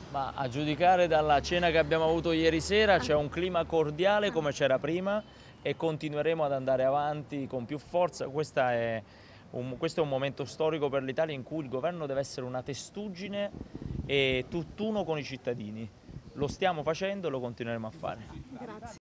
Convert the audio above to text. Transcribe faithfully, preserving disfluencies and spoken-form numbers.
Ma a giudicare dalla cena che abbiamo avuto ieri sera c'è un clima cordiale come c'era prima e continueremo ad andare avanti con più forza. Questa è un, questo è un momento storico per l'Italia in cui il governo deve essere una testuggine e tutt'uno con i cittadini. Lo stiamo facendo e lo continueremo a fare. Grazie.